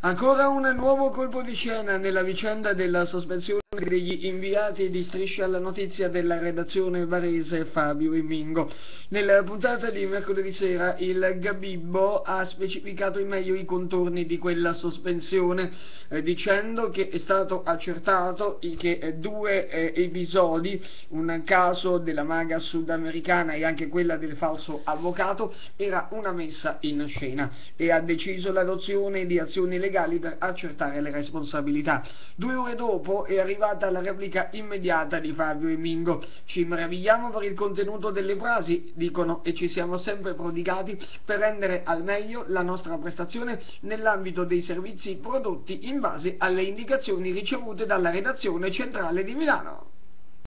Ancora un nuovo colpo di scena nella vicenda della sospensione degli inviati di Striscia alla Notizia della redazione varese Fabio e Mingo. Nella puntata di mercoledì sera il Gabibbo ha specificato in meglio i contorni di quella sospensione, dicendo che è stato accertato che due episodi, un caso della maga sudamericana e anche quella del falso avvocato, era una messa in scena, e ha deciso l'adozione di azioni legali per accertare le responsabilità. 2 ore dopo è arrivata la replica immediata di Fabio e Mingo. Ci meravigliamo per il contenuto delle frasi, dicono, e ci siamo sempre prodigati per rendere al meglio la nostra prestazione nell'ambito dei servizi prodotti in base alle indicazioni ricevute dalla redazione centrale di Milano.